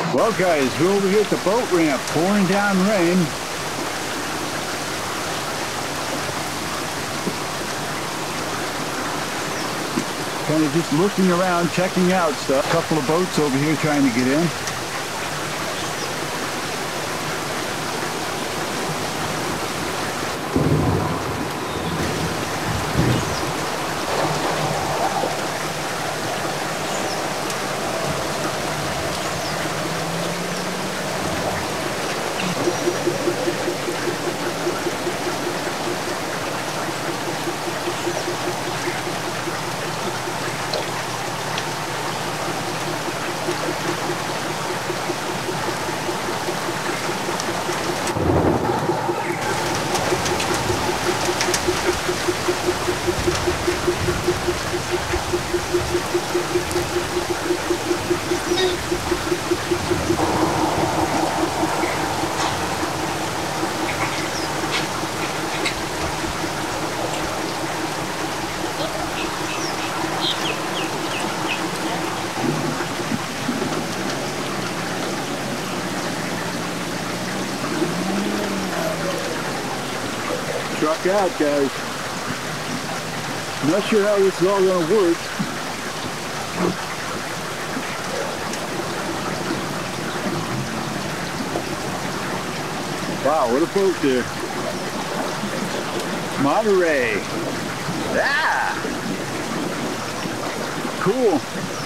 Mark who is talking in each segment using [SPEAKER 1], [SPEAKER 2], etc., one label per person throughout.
[SPEAKER 1] Well guys, we're over here at the boat ramp, pouring down rain. Kind of just looking around, checking out stuff. A couple of boats over here trying to get in. Truck out, guys. Not sure how this is all going to work. Wow, what a boat there. Monterey. Ah! Cool.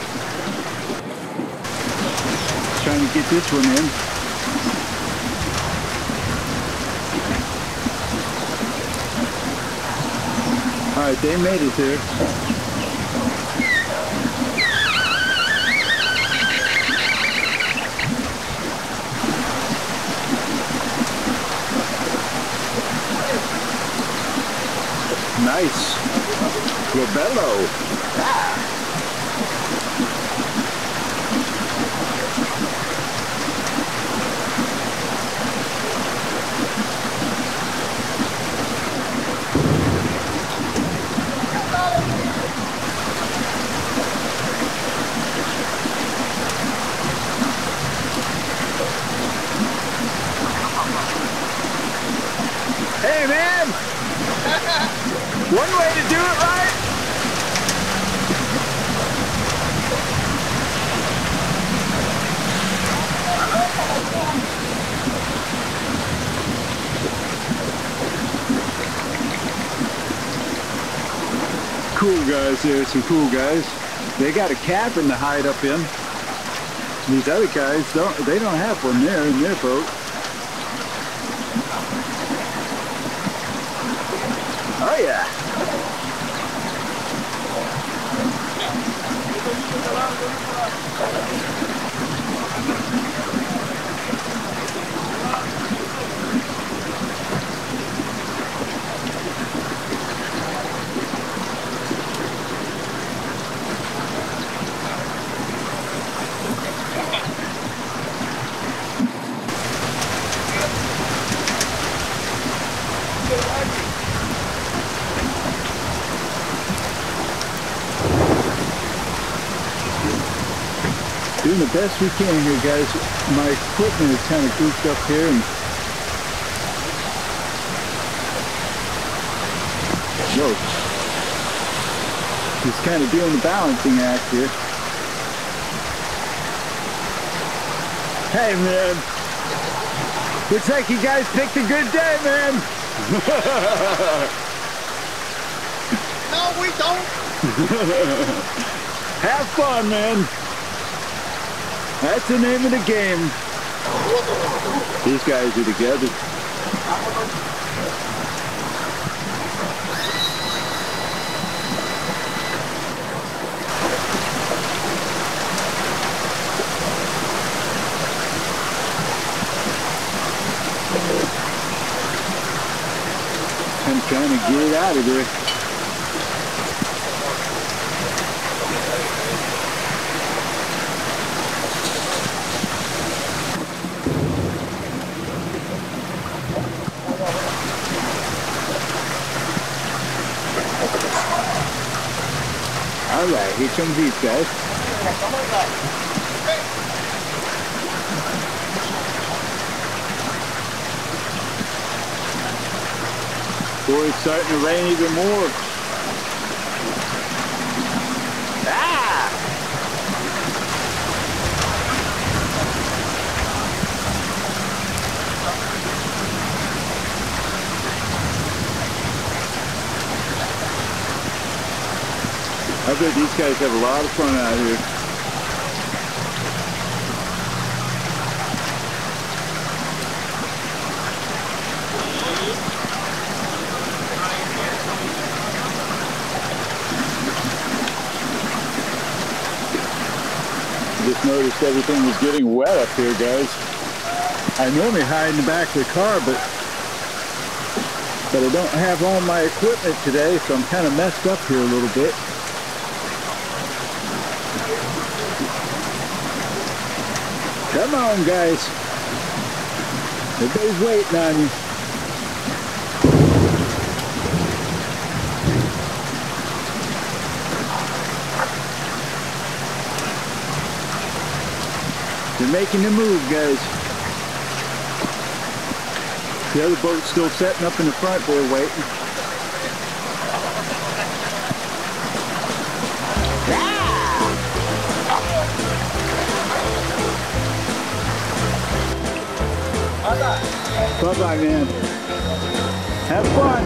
[SPEAKER 1] Trying to get this one in. Alright, they made it there. Nice. Robello. Ah. Hey man! One way to do it right! Cool guys there, some cool guys. They got a cabin to hide up in. These other guys don't have one there in their boat. Oh yeah. Doing the best we can here, guys. My equipment is kind of goofed up here, and whoa, just kind of doing the balancing act here. Hey man, looks like you guys picked a good day, man.
[SPEAKER 2] No, we don't.
[SPEAKER 1] Have fun, man. That's the name of the game. These guys are together. I'm trying to get it out of there. Alright, here comes these guys. Boy, it's starting to rain even more. Ah! I bet these guys have a lot of fun out here. Just noticed everything was getting wet up here, guys. I normally hide in the back of the car, but I don't have all my equipment today, so I'm kind of messed up here a little bit. Come on, guys. Everybody's waiting on you. They're making the move, guys. The other boat's still setting up in the front there waiting. Bye-bye, man. Have fun.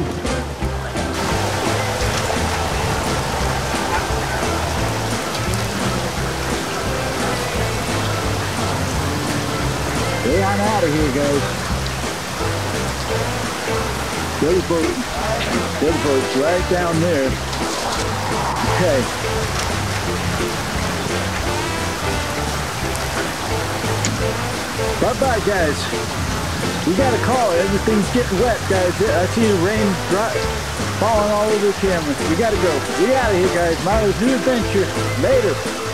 [SPEAKER 1] Stay on out of here, guys. The other boat's right down there. Okay. Bye-bye, guys. We got a call. Everything's getting wet, guys. I see the rain falling all over the camera. We gotta go. We out of here, guys. Milo's New Adventure. Later.